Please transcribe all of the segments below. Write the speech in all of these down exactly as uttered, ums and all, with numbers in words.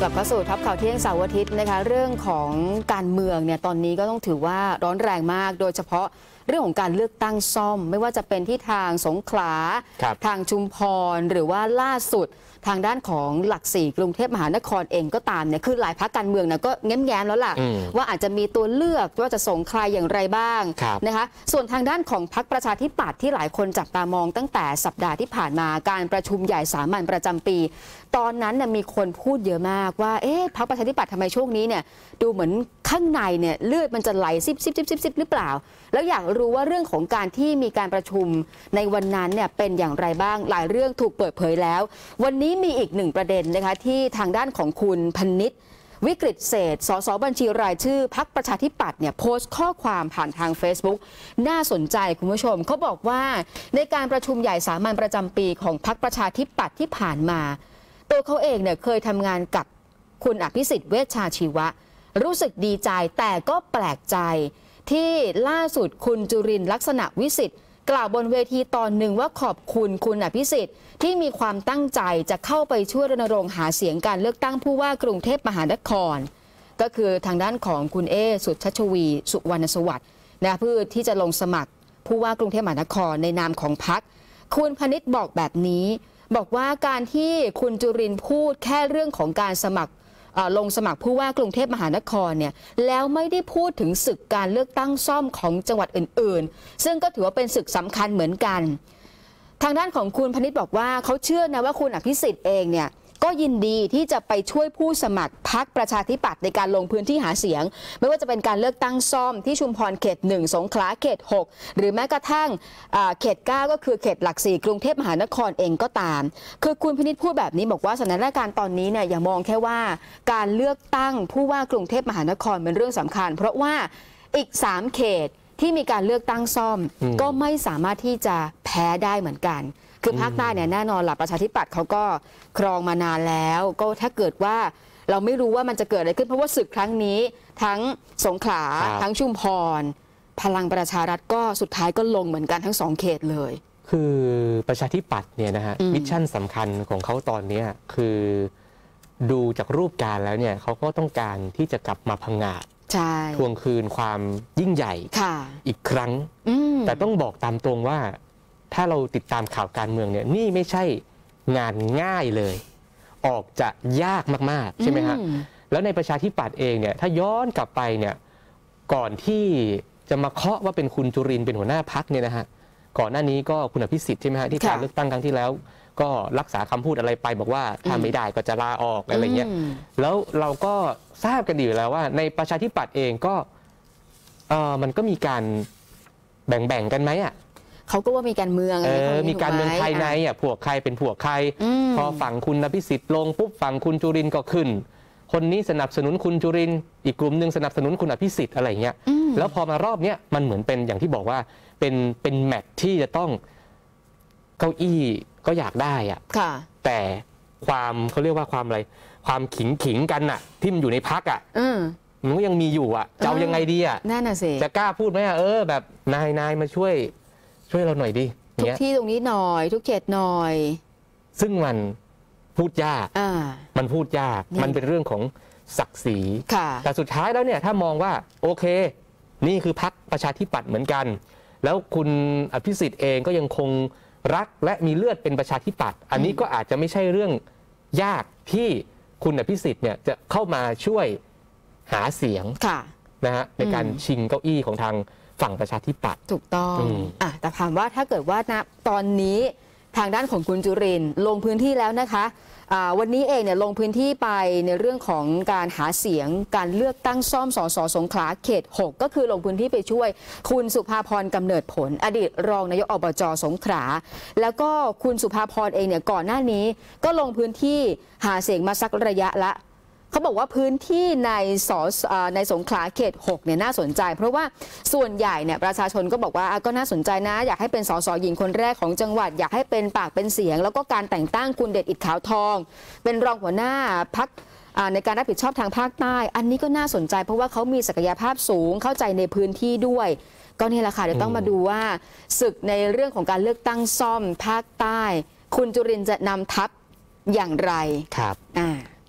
กลับเข้าสู่ท็อปข่าวเที่ยงเสาร์อาทิตย์นะคะเรื่องของการเมืองเนี่ยตอนนี้ก็ต้องถือว่าร้อนแรงมากโดยเฉพาะเรื่องของการเลือกตั้งซ่อมไม่ว่าจะเป็นที่ทางสงขลาทางชุมพรหรือว่าล่าสุดทางด้านของหลักสี่กรุงเทพมหานครเองก็ตามเนี่ยคือหลายพรรคการเมืองนะก็แง้มๆแล้วล่ะว่าอาจจะมีตัวเลือกว่าจะส่งใครอย่างไรบ้างนะคะส่วนทางด้านของพรรคประชาธิปัตย์ที่หลายคนจับตามองตั้งแต่สัปดาห์ที่ผ่านมาการประชุมใหญ่สามัญประจำปีตอนนั้นเนี่ยมีคนพูดเยอะมากว่าเอ๊ะพรรคประชาธิปัตย์ทำไมช่วงนี้เนี่ยดูเหมือนข้างในเนี่ยเลือดมันจะไหลซิบซิบซิบซิบซิบหรือเปล่าแล้วอยากรู้ว่าเรื่องของการที่มีการประชุมในวันนั้นเนี่ยเป็นอย่างไรบ้างหลายเรื่องถูกเปิดเผยแล้ววันนี้มีอีกหนึ่งประเด็นนะคะที่ทางด้านของคุณพนิษฐ์วิกฤตเศษสสบัญชีรายชื่อพรรคประชาธิปัตย์เนี่ยโพสต์ข้อความผ่านทาง Facebook น่าสนใจคุณผู้ชมเขาบอกว่าในการประชุมใหญ่สามัญประจำปีของพรรคประชาธิปัตย์ที่ผ่านมาตัวเขาเองเนี่ยเคยทำงานกับคุณอภิสิทธิ์เวชชาชีวะรู้สึกดีใจแต่ก็แปลกใจที่ล่าสุดคุณจุรินทร์ลักษณะวิสิทธิ์กล่าวบนเวทีตอนหนึ่งว่าขอบคุณคุณอภิสิทธิ์ที่มีความตั้งใจจะเข้าไปช่วยรณรงค์หาเสียงการเลือกตั้งผู้ว่ากรุงเทพมหานครก็คือทางด้านของคุณเอสุชัชวีสุวรรณสวัสดิ์นะเพื่อที่จะลงสมัครผู้ว่ากรุงเทพมหานครในนามของพรรคคุณพนิษฐ์บอกแบบนี้บอกว่าการที่คุณจุรินทร์พูดแค่เรื่องของการสมัครลงสมัครผู้ว่ากรุงเทพมหานครเนี่ยแล้วไม่ได้พูดถึงศึกการเลือกตั้งซ่อมของจังหวัดอื่นๆซึ่งก็ถือว่าเป็นศึกสำคัญเหมือนกันทางด้านของคุณพนิษฐ์บอกว่าเขาเชื่อนะว่าคุณอภิสิทธิ์เองเนี่ยก็ยินดีที่จะไปช่วยผู้สมัครพรรคประชาธิปัตย์ในการลงพื้นที่หาเสียงไม่ว่าจะเป็นการเลือกตั้งซ่อมที่ชุมพรเขตหนึ่งสงขลาเขตหกหรือแม้กระทั่งเขตเก้าก็คือเขตหลักสี่กรุงเทพมหานครเองก็ตามคือคุณพนิษฐ์พูดแบบนี้บอกว่าสถานการณ์ตอนนี้เนี่ยอย่ามองแค่ว่าการเลือกตั้งผู้ว่ากรุงเทพมหานครเป็นเรื่องสำคัญเพราะว่าอีกสามเขตที่มีการเลือกตั้งซ่อมก็ไม่สามารถที่จะแพ้ได้เหมือนกันคือภาคใต้เนี่ยแน่นอนหลักประชาธิปัตย์เขาก็ครองมานานแล้วก็ถ้าเกิดว่าเราไม่รู้ว่ามันจะเกิดอะไรขึ้นเพราะว่าศึกครั้งนี้ทั้งสงขลาทั้งชุมพรพลังประชารัฐก็สุดท้ายก็ลงเหมือนกันทั้งสองเขตเลยคือประชาธิปัตย์เนี่ยนะฮะมิชชั่นสำคัญของเขาตอนนี้คือดูจากรูปการแล้วเนี่ยเขาก็ต้องการที่จะกลับมาพังงาดทวงคืนความยิ่งใหญ่อีกครั้งแต่ต้องบอกตามตรงว่าถ้าเราติดตามข่าวการเมืองเนี่ยนี่ไม่ใช่งานง่ายเลยออกจะยากมากๆใช่ไหมฮะแล้วในประชาธิปัตย์เองเนี่ยถ้าย้อนกลับไปเนี่ยก่อนที่จะมาเคาะว่าเป็นคุณจุรินทร์เป็นหัวหน้าพรรคเนี่ยนะฮะก่อนหน้านี้ก็คุณอภิสิทธิ์ใช่ไหมฮะที่การเลือกตั้งครั้งที่แล้วก็รักษาคำพูดอะไรไปบอกว่าถ้าไม่ได้ก็จะลาออกอะไรเงี้ยแล้วเราก็ทราบกันดีอยู่แล้วว่าในประชาธิปัตย์เองก็เออมันก็มีการแบ่งๆกันไหมอ่ะเขาก็ว่ามีการเมืองเออมีการเมืองภายในอ่ะพวกใครเป็นพวกใครพอฝั่งคุณอภิสิทธิ์ลงปุ๊บฝั่งคุณจุรินทร์ก็ขึ้นคนนี้สนับสนุนคุณจุรินทร์อีกกลุ่มหนึ่งสนับสนุนคุณอภิสิทธิ์อะไรเงี้ยแล้วพอมารอบเนี้ยมันเหมือนเป็นอย่างที่บอกว่าเป็นเป็นแมตช์ที่จะต้องเก้าอี้ก็อยากได้อ่ะแต่ความเขาเรียกว่าความอะไรความขิงขิงกันอ่ะที่มันอยู่ในพรรคอ่ะมันก็ยังมีอยู่อ่ะจะเอายังไงดีอ่ะนั่นน่ะสิจะกล้าพูดไหมอ่ะเออแบบนายนายมาช่วยช่วยเราหน่อยดิทุกที่ตรงนี้หน่อยทุกเขตหน่อยซึ่งมันพูดยากมันพูดยากมันเป็นเรื่องของศักดิ์ศรีแต่สุดท้ายแล้วเนี่ยถ้ามองว่าโอเคนี่คือพรรคประชาธิปัตย์เหมือนกันแล้วคุณอภิสิทธิ์เองก็ยังคงรักและมีเลือดเป็นประชาธิปัตย์อันนี้ก็อาจจะไม่ใช่เรื่องยากที่คุณอภิสิทธิ์เนี่ยจะเข้ามาช่วยหาเสียงนะฮะในการชิงเก้าอี้ของทางฝั่งประชาธิปัตย์ถูกต้องอ่ะแต่ถามว่าถ้าเกิดว่าณตอนนี้ทางด้านของคุณจุรินทร์ลงพื้นที่แล้วนะคะวันนี้เองเนี่ยลงพื้นที่ไปในเรื่องของการหาเสียงการเลือกตั้งซ่อมสสสงขลาเขตหกก็คือลงพื้นที่ไปช่วยคุณสุภาพรกำเนิดผลอดีตรองนายกอบจสงขลาแล้วก็คุณสุภาพรเองเนี่ยก่อนหน้านี้ก็ลงพื้นที่หาเสียงมาสักระยะละเขาบอกว่าพื้นที่ในสในสงขลาเขตหกเนี่ยน่าสนใจเพราะว่าส่วนใหญ่เนี่ยประชาชนก็บอกว่าก็น่าสนใจนะอยากให้เป็นสสหญิงคนแรกของจังหวัดอยากให้เป็นปากเป็นเสียงแล้วก็การแต่งตั้งคุณเดชอิฐขาวทองเป็นรองหัวหน้าพรรคในการรับผิดชอบทางภาคใต้อันนี้ก็น่าสนใจเพราะว่าเขามีศักยภาพสูงเข้าใจในพื้นที่ด้วยก็นี่แหละค่ะเดี๋ยวต้องมาดูว่าศึกในเรื่องของการเลือกตั้งซ่อมภาคใต้คุณจุรินทร์จะนำทัพอย่างไรครับอ่าแ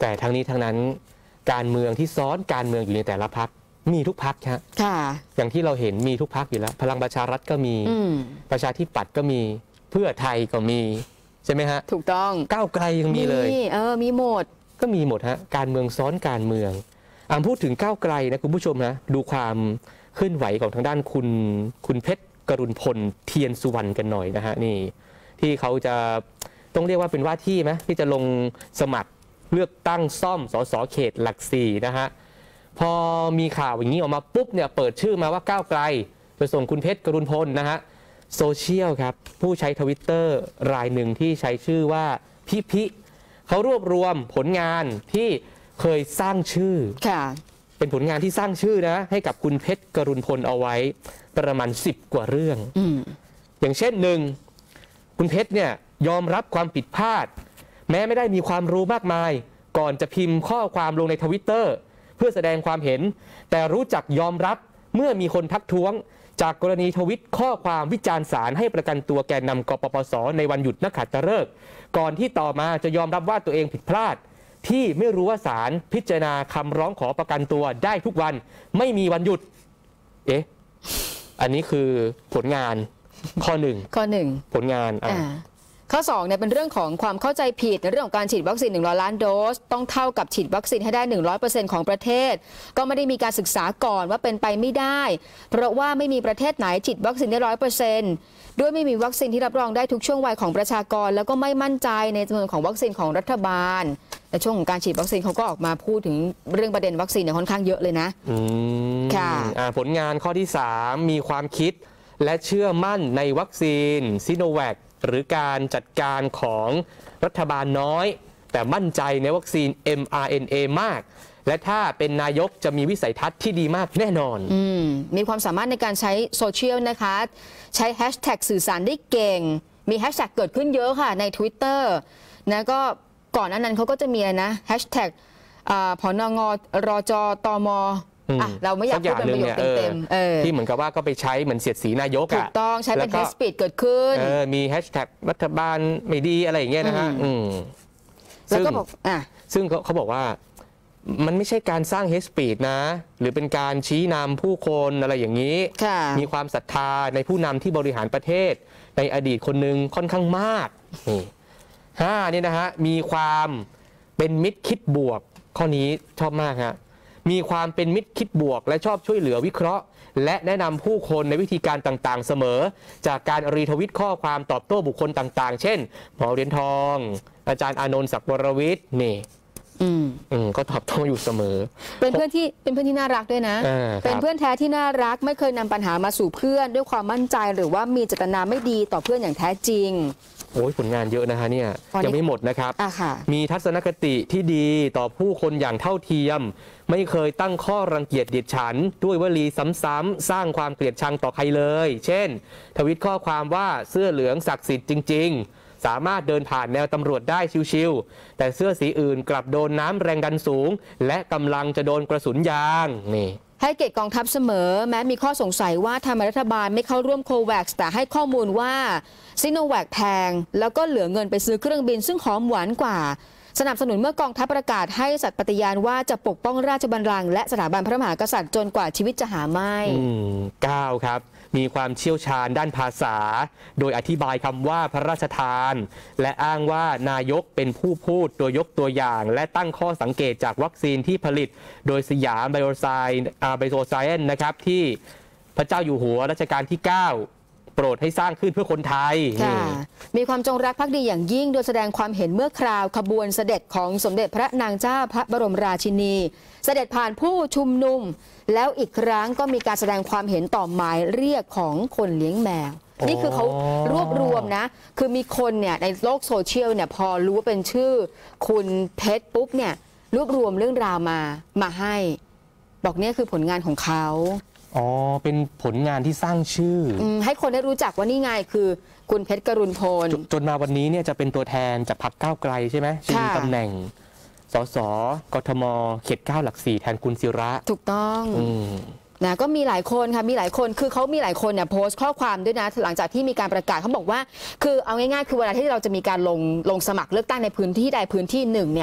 แต่ทั้งนี้ทั้งนั้นการเมืองที่ซ้อนการเมืองอยู่ในแต่ละพรรคมีทุกพรรคครับอย่างที่เราเห็นมีทุกพรรคอยู่แล้วพลังประชารัฐก็มีประชาธิปัตย์ก็มีเพื่อไทยก็มีใช่ไหมฮะถูกต้องก้าวไกลยังมีเลยเออมีหมดก็มีหมดฮะการเมืองซ้อนการเมืองอ่าพูดถึงก้าวไกลนะคุณผู้ชมนะดูความเคลื่อนไหวของทางด้านคุณคุณเพชรกรุณพลเทียนสุวรรณกันหน่อยนะฮะนี่ที่เขาจะต้องเรียกว่าเป็นว่าที่ไหมที่จะลงสมัครเลือกตั้งซ่อมสสเขตหลักสี่นะฮะพอมีข่าวอย่างนี้ออกมาปุ๊บเนี่ยเปิดชื่อมาว่าก้าวไกลไปส่งคุณเพชรกรุณพลนะฮะโซเชียลครับผู้ใช้ทวิตเตอร์รายหนึ่งที่ใช้ชื่อว่าพิพิเขารวบรวมผลงานที่เคยสร้างชื่อเป็นผลงานที่สร้างชื่อนะให้กับคุณเพชรกรุณพลเอาไว้ประมาณสิบกว่าเรื่อง อ, อย่างเช่นหนึ่งคุณเพชรเนี่ยยอมรับความผิดพลาดแม้ไม่ได้มีความรู้มากมายก่อนจะพิมพ์ข้อความลงในทวิตเตอร์เพื่อแสดงความเห็นแต่รู้จักยอมรับเมื่อมีคนทักท้วงจากกรณีทวิตข้อความวิจารณ์ศาลให้ประกันตัวแกนนำกปปสในวันหยุดนักขัตฤกษ์ก่อนที่ต่อมาจะยอมรับว่าตัวเองผิดพลาดที่ไม่รู้ว่าศาลพิจารณาคำร้องขอประกันตัวได้ทุกวันไม่มีวันหยุดเอ๊ะอันนี้คือผลงานข้อหนึ่งข้อหนึ่งผลงานอ่าข้อสองเนี่ยเป็นเรื่องของความเข้าใจผิดในเรื่องของการฉีดวัคซีนหนึ่งร้อยล้านโดสต้องเท่ากับฉีดวัคซีนให้ได้ หนึ่งร้อยเปอร์เซ็นต์ ของประเทศก็ไม่ได้มีการศึกษาก่อนว่าเป็นไปไม่ได้เพราะว่าไม่มีประเทศไหนฉีดวัคซีนได้ ร้อยเปอร์เซ็นต์ ด้วยไม่มีวัคซีนที่รับรองได้ทุกช่วงวัยของประชากรแล้วก็ไม่มั่นใจในจำนวนของวัคซีนของรัฐบาลในช่วงของการฉีดวัคซีนเขาก็ออกมาพูดถึงเรื่องประเด็นวัคซีนเนี่ยค่อนข้างเยอะเลยนะอืมค่ะผลงานข้อที่สามมีความคิดและเชื่อมั่นในวัคซีนซิโนแวคหรือการจัดการของรัฐบาลน้อยแต่มั่นใจในวัคซีน เอ็ม อาร์ เอ็น เอ มากและถ้าเป็นนายกจะมีวิสัยทัศน์ที่ดีมากแน่นอนอืมมีความสามารถในการใช้โซเชียลนะคะใช้แฮชแท็กสื่อสารได้เก่งมีแฮชแท็กเกิดขึ้นเยอะค่ะใน Twitter นะก็ก่อนหน้านั้นเขาก็จะมีนะแฮชแท็กผนงรจตมอ่ะเราไม่อยากพูดเป็นประโยคเต็มๆที่เหมือนกับว่าก็ไปใช้เหมือนเสียดสีนายกถูกต้องใช้เป็นแฮชสปีดเกิดขึ้นมีแฮชแท็กรัฐบาลไม่ดีอะไรอย่างเงี้ยนะฮะแล้วก็บอกอ่ะซึ่งเขาบอกว่ามันไม่ใช่การสร้างเฮสปีดนะหรือเป็นการชี้นำผู้คนอะไรอย่างนี้มีความศรัทธาในผู้นำที่บริหารประเทศในอดีตคนหนึ่งค่อนข้างมากนี่ห้านี่นะฮะมีความเป็นมิตรคิดบวกข้อนี้ชอบมากฮะมีความเป็นมิตรคิดบวกและชอบช่วยเหลือวิเคราะห์และแนะนำผู้คนในวิธีการต่างๆเสมอจากการรีทวิตข้อความตอบโต้บุคคลต่างๆเช่นหมอเหรียญทองอาจารย์อานนท์ศักดิ์วรวิทย์นี่อืมอืมก็ตอบโต้อยู่เสมอเป็นเพื่อนที่เป็นเพื่อนที่น่ารักด้วยนะเป็นเพื่อนแท้ที่น่ารักไม่เคยนำปัญหามาสู่เพื่อนด้วยความมั่นใจหรือว่ามีเจตนาไม่ดีต่อเพื่อนอย่างแท้จริงโอ้ยผลงานเยอะนะฮะเนี่ยยังไม่หมดนะครับมีทัศนคติที่ดีต่อผู้คนอย่างเท่าเทียมไม่เคยตั้งข้อรังเกียจเดียดฉันด้วยวลีซ้ำๆสร้างความเกลียดชังต่อใครเลยเช่นทวิตข้อความว่าเสื้อเหลืองศักดิ์สิทธิ์จริงๆสามารถเดินผ่านแนวตำรวจได้ชิวๆแต่เสื้อสีอื่นกลับโดนน้ำแรงดันสูงและกำลังจะโดนกระสุนยางนี่ให้เกียรติกองทัพเสมอแม้มีข้อสงสัยว่าทำไมรัฐบาลไม่เข้าร่วมโควัคแต่ให้ข้อมูลว่าซิโนแวคแพงแล้วก็เหลือเงินไปซื้อเครื่องบินซึ่งหอมหวานกว่าสนับสนุนเมื่อกองทัพประกาศให้สัตย์ปฏิญาณว่าจะปกป้องราชบัลลังก์และสถาบันพระมหากษัตริย์จนกว่าชีวิตจะหาไม่เก้าครับมีความเชี่ยวชาญด้านภาษาโดยอธิบายคำว่าพระราชทานและอ้างว่านายกเป็นผู้พูดโดยยกตัวอย่างและตั้งข้อสังเกตจากวัคซีนที่ผลิตโดยสยามไบโอไซน์ไบโอไซเอนซ์นะครับที่พระเจ้าอยู่หัวรัชกาลที่เก้าโปรดให้สร้างขึ้นเพื่อคนไทยมีความจงรักภักดีอย่างยิ่งโดยแสดงความเห็นเมื่อคราวขบวนเสด็จของสมเด็จพระนางเจ้าพระบรมราชินีเสด็จผ่านผู้ชุมนุมแล้วอีกครั้งก็มีการแสดงความเห็นต่อหมายเรียกของคนเลี้ยงแมวนี่คือเขารวบรวมนะคือมีคนเนี่ยในโลกโซเชียลเนี่ยพอรู้ว่าเป็นชื่อคุณเพชรปุ๊บเนี่ยรวบรวมเรื่องราวมามาให้บอกเนี่ยคือผลงานของเขาอ๋อเป็นผลงานที่สร้างชื่อให้คนได้รู้จักว่านี่ไงคือคุณเพชรกรุณพลจนมาวันนี้เนี่ยจะเป็นตัวแทนจากพรรคก้าวไกลใช่ไหมชิงตำแหน่งสสกทมเขตเก้าหลักสี่แทนคุณศิระถูกต้องนะก็มีหลายคนค่ะมีหลายคนคือเขามีหลายคนเนี่ยโพสต์ข้อความด้วยนะหลังจากที่มีการประกาศเขาบอกว่าคือเอาง่ายๆคือเวลาที่เราจะมีการลงลงสมัครเลือกตั้งในพื้นที่ใดพื้นที่หนึ่งเนี่ย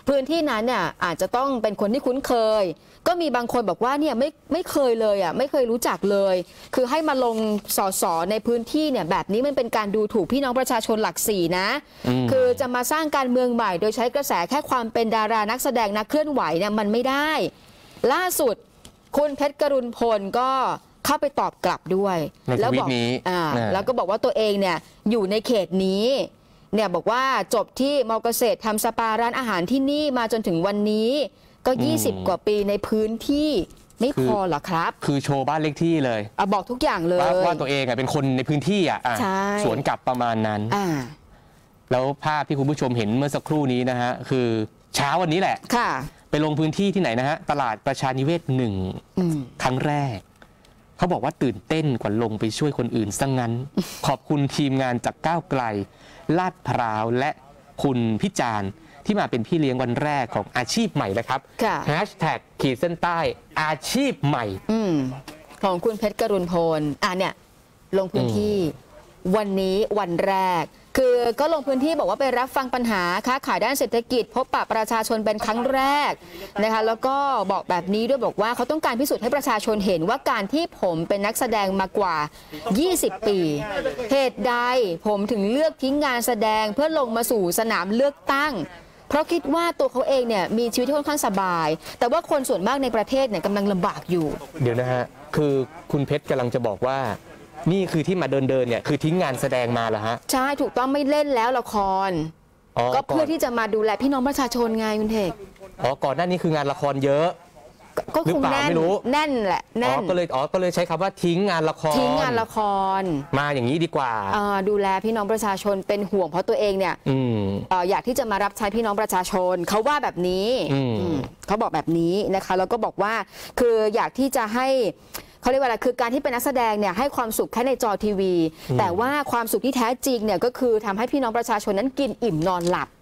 พื้นที่นั้นเนี่ยอาจจะต้องเป็นคนที่คุ้นเคยก็มีบางคนบอกว่าเนี่ยไม่ไม่เคยเลยอ่ะไม่เคยรู้จักเลยคือให้มาลงสสในพื้นที่เนี่ยแบบนี้มันเป็นการดูถูกพี่น้องประชาชนหลักสี่นะคือจะมาสร้างการเมืองใหม่โดยใช้กระแสแค่ความเป็นดารานักแสดงนักเคลื่อนไหวเนี่ยมันไม่ได้ล่าสุดคุณเพชรกรุณพลก็เข้าไปตอบกลับด้วยแล้วบอกอ่าแล้วก็บอกว่าตัวเองเนี่ยอยู่ในเขตนี้เนี่ยบอกว่าจบที่มอเกษตรทำสปาร้านอาหารที่นี่มาจนถึงวันนี้ก็ยี่สิบกว่าปีในพื้นที่ไม่พอหรอครับคือโชว์บ้านเลขที่เลยอ่ะบอกทุกอย่างเลยว่าว่าตัวเองอ่ะเป็นคนในพื้นที่อ่ะสวนกลับประมาณนั้นอ่าแล้วภาพที่คุณผู้ชมเห็นเมื่อสักครู่นี้นะฮะคือเช้าวันนี้แหละค่ะไปลงพื้นที่ที่ไหนนะฮะตลาดประชานิเวศหนึ่งครั้งแรกเขาบอกว่าตื่นเต้นกว่าลงไปช่วยคนอื่นซะ งั้น ขอบคุณทีมงานจากก้าวไกลลาดพร้าวและคุณพิจารณ์ที่มาเป็นพี่เลี้ยงวันแรกของอาชีพใหม่นะครับแฮชแท็กขีดเส้นใต้อาชีพใหม่ของคุณเพชรกรุณพลอ่ะเนี่ยลงพื้นที่วันนี้วันแรกคือก็ลงพื้นที่บอกว่าไปรับฟังปัญหาค้าขายด้านเศรษฐกิจพบปะประชาชนเป็นครั้งแรกนะคะแล้วก็บอกแบบนี้ด้วยบอกว่าเขาต้องการพิสูจน์ให้ประชาชนเห็นว่าการที่ผมเป็นนักแสดงมากว่ายี่สิบปีเหตุใดผมถึงเลือกทิ้งงานแสดงเพื่อลงมาสู่สนามเลือกตั้งเพราะคิดว่าตัวเขาเองเนี่ยมีชีวิตที่ค่อนข้างสบายแต่ว่าคนส่วนมากในประเทศเนี่ยกำลังลำบากอยู่เดี๋ยวนะฮะคือคุณเพชรกำลังจะบอกว่านี่คือที่มาเดินเดินเนี่ยคือทิ้งงานแสดงมาเหรอฮะใช่ถูกต้องไม่เล่นแล้วละครก็เพื่อที่จะมาดูแลพี่น้องประชาชนไงคุณเทกอ๋อก่อนหน้านี้คืองานละครเยอะก็คงแน่นแน่นแหละแน่นก็เลยอ๋อก็เลยใช้คำว่าทิ้งงานละครทิ้งงานละครมาอย่างนี้ดีกว่าดูแลพี่น้องประชาชนเป็นห่วงเพราะตัวเองเนี่ยอยากที่จะมารับใช้พี่น้องประชาชนเขาว่าแบบนี้เขาบอกแบบนี้นะคะแล้วก็บอกว่าคืออยากที่จะให้เขาเรียกว่าอะไรคือการที่เป็นนักแสดงเนี่ยให้ความสุขแค่ในจอทีวีแต่ว่าความสุขที่แท้จริงเนี่ยก็คือทำให้พี่น้องประชาชนนั้นกินอิ่มนอนหลับ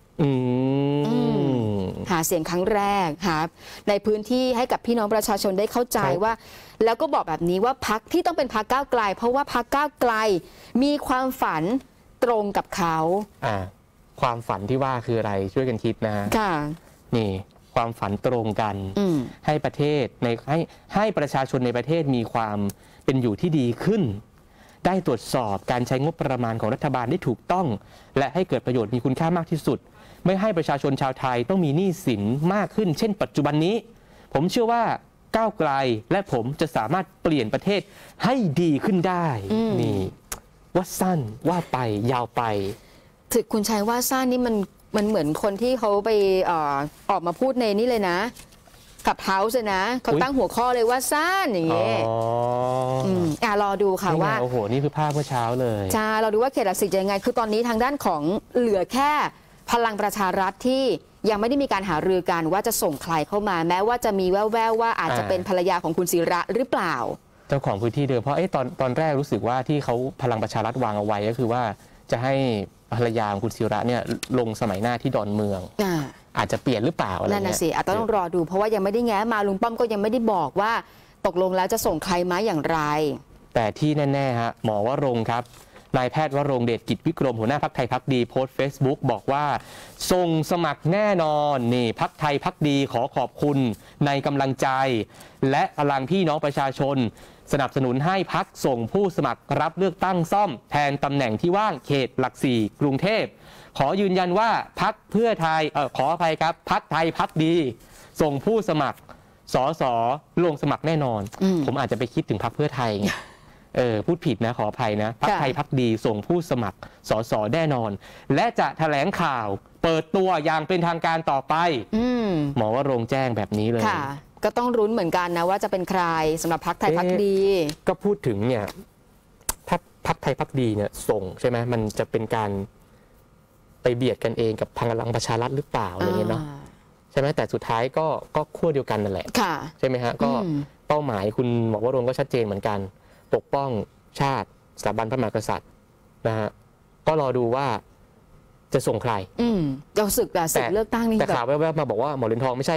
หาเสียงครั้งแรกหาในพื้นที่ให้กับพี่น้องประชาชนได้เข้าใจว่าแล้วก็บอกแบบนี้ว่าพรรคที่ต้องเป็นพรรคก้าวไกลเพราะว่าพรรคก้าวไกลมีความฝันตรงกับเขาความฝันที่ว่าคืออะไรช่วยกันคิดนะค่ะนี่ความฝันตรงกันให้ประเทศในให้ให้ประชาชนในประเทศมีความเป็นอยู่ที่ดีขึ้นได้ตรวจสอบการใช้งบประมาณของรัฐบาลได้ถูกต้องและให้เกิดประโยชน์มีคุณค่ามากที่สุดไม่ให้ประชาชนชาวไทยต้องมีหนี้สินมากขึ้นเช่นปัจจุบันนี้ผมเชื่อว่าก้าวไกลและผมจะสามารถเปลี่ยนประเทศให้ดีขึ้นได้นี่ว่าสั้นว่าไปยาวไปถึงคุณชัยว่าสั้นนี่มันมันเหมือนคนที่เขาไปออกมาพูดในนี่เลยนะกับเฮาส์เลยนะเขาตั้งหัวข้อเลยว่าสั้นอย่างเงี้ยอ่ารอดูค่ะว่าโอ้โหนี่คือภาพเมื่อเช้าเลยจ้าเราดูว่าเขตหลักสี่จะยังไงคือตอนนี้ทางด้านของเหลือแค่พลังประชารัฐที่ยังไม่ได้มีการหารือกันว่าจะส่งใครเข้ามาแม้ว่าจะมีแว่วๆว่าอาจจะเป็นภรรยาของคุณศิระหรือเปล่าเจ้าของพื้นที่เดิมเพราะไอ้ตอนตอนแรกรู้สึกว่าที่เขาพลังประชารัฐวางเอาไว้ก็คือว่าจะให้ภรรยาของคุณศิระเนี่ยลงสมัยหน้าที่ดอนเมืองอาจจะเปลี่ยนหรือเปล่าอะไรเงี้ยนั่นน่ะสิอาจจะต้องรอดูเพราะว่ายังไม่ได้แง้มาลุงป้อมก็ยังไม่ได้บอกว่าตกลงแล้วจะส่งใครมาอย่างไรแต่ที่แน่ๆฮะหมอวรงค์ครับนายแพทย์วรงค์เดชกิจวิกรมหัวหน้าพรรคไทยพรรคดีโพสต์ Facebook บอกว่าส่งสมัครแน่นอนนี่พรรคไทยพรรคดีขอขอบคุณในกำลังใจและพลังพี่น้องประชาชนสนับสนุนให้พรรคส่งผู้สมัครรับเลือกตั้งซ่อมแทนตำแหน่งที่ว่างเขตหลักสี่กรุงเทพขอยืนยันว่าพรรคเพื่อไทยเออขออภัยครับพรรคไทยพรรคดีส่งผู้สมัครสสลงสมัครแน่นอนผมอาจจะไปคิดถึงพรรคเพื่อไทยไงเออพูดผิดนะขออภัยนะพรรคไทยพรรคดีส่งผู้สมัครสสแน่นอนและจะแถลงข่าวเปิดตัวอย่างเป็นทางการต่อไปหมอวรงค์แจ้งแบบนี้เลยก็ต้องรุ้นเหมือนกันนะว่าจะเป็นใครสำหรับพรรคไทยพรรคดีก็พูดถึงเนี่ยถ้าพรรคไทยพรรคดีเนี่ยส่งใช่ไหมมันจะเป็นการไปเบียดกันเองกับพลังประชารัฐหรือเปล่าอะไรเงี้ยเนาะใช่ไหมแต่สุดท้ายก็ก็ขั้วเดียวกันนั่นแหละใช่ไหมฮะก็เป้าหมายคุณหมอวรงค์ก็ชัดเจนเหมือนกันปกป้องชาติสถาบันพระมหากษัตริย์นะฮะก็รอดูว่าจะส่งใครอืมเราศึกแต่ศึกเลือกตั้งนี่แต่ข่าวแวบๆมาบอกว่าหมอเหรียญทองไม่ใช่นะ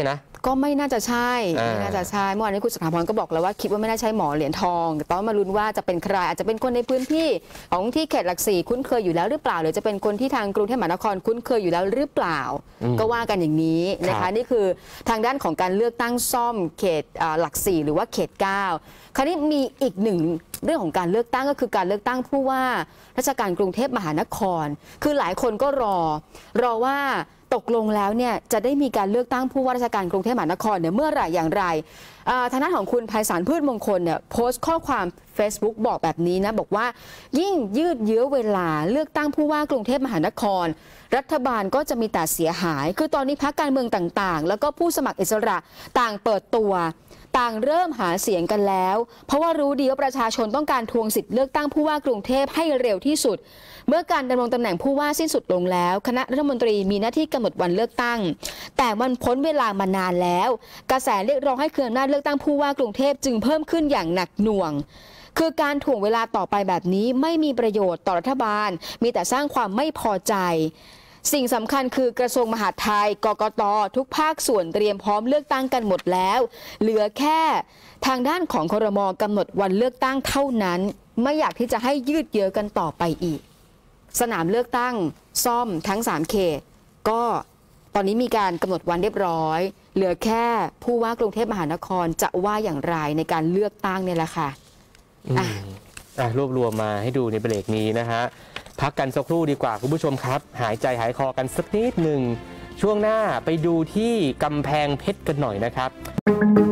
ก็ไม่น่าจะใช่ไม่น่าจะใช่เมื่อวานนี้คุณสถาพรก็บอกแล้วว่าคิดว่าไม่น่าใช่หมอเหรียญทองแต่ต้องมาลุ้นว่าจะเป็นใครอาจจะเป็นคนในพื้นที่ของที่เขตหลักสี่คุ้นเคยอยู่แล้วหรือเปล่าหรือจะเป็นคนที่ทางกรุงเทพมหานครคุ้นเคยอยู่แล้วหรือเปล่าก็ว่ากันอย่างนี้นะคะนี่คือทางด้านของการเลือกตั้งซ่อมเขตหลักสี่หรือว่าเขตเก้าคราวนี้มีอีกหนึ่งเรื่องของการเลือกตั้งก็คือการเลือกตั้งผู้ว่าราชการกรุงเทพมหานครคือหลายคนก็รอรอว่าตกลงแล้วเนี่ยจะได้มีการเลือกตั้งผู้ว่าราชการกรุงเทพมหานครเนี่ยเมื่อไหร่อย่างไรทางด้านของคุณไพศาลพืชมงคลเนี่ยโพสต์ข้อความ Facebook บอกแบบนี้นะบอกว่ายิ่งยืดเยื้อเวลาเลือกตั้งผู้ว่ากรุงเทพมหานครรัฐบาลก็จะมีแต่เสียหายคือตอนนี้พรรคการเมืองต่างๆแล้วก็ผู้สมัครอิสระต่างเปิดตัวต่างเริ่มหาเสียงกันแล้วเพราะว่ารู้ดีว่าประชาชนต้องการทวงสิทธิ์เลือกตั้งผู้ว่ากรุงเทพให้เร็วที่สุดเมื่อการดำรงตำแหน่งผู้ว่าสิ้นสุดลงแล้วคณะรัฐมนตรีมีหน้าที่กำหนดวันเลือกตั้งแต่มันพ้นเวลามานานแล้วกระแสเรียกร้องให้เครืออำนาจเลือกตั้งผู้ว่ากรุงเทพจึงเพิ่มขึ้นอย่างหนักหน่วงคือการถ่วงเวลาต่อไปแบบนี้ไม่มีประโยชน์ต่อรัฐบาลมีแต่สร้างความไม่พอใจสิ่งสำคัญคือกระทรวงมหาดไทยกกต.ทุกภาคส่วนเตรียมพร้อมเลือกตั้งกันหมดแล้วเหลือแค่ทางด้านของครม.กำหนดวันเลือกตั้งเท่านั้นไม่อยากที่จะให้ยืดเยื้อกันต่อไปอีกสนามเลือกตั้งซ่อมทั้งสามเขตก็ตอนนี้มีการกำหนดวันเรียบร้อยเหลือแค่ผู้ว่ากรุงเทพมหานครจะว่าอย่างไรในการเลือกตั้งเนี่ยแหละค่ะอ่ะอ่ะรวบรวมมาให้ดูในเบรกนี้นะฮะพักกันสักครู่ดีกว่าคุณผู้ชมครับหายใจหายคอกันสักนิดหนึ่งช่วงหน้าไปดูที่กำแพงเพชรกันหน่อยนะครับ